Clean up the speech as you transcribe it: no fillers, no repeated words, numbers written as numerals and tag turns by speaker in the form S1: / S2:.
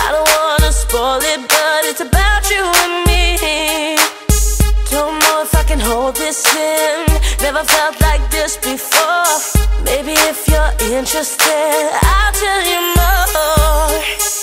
S1: I don't wanna spoil it, but it's about you and me. Don't know if I can hold this in. Never felt like this before. Maybe if you're interested, I'll tell you more.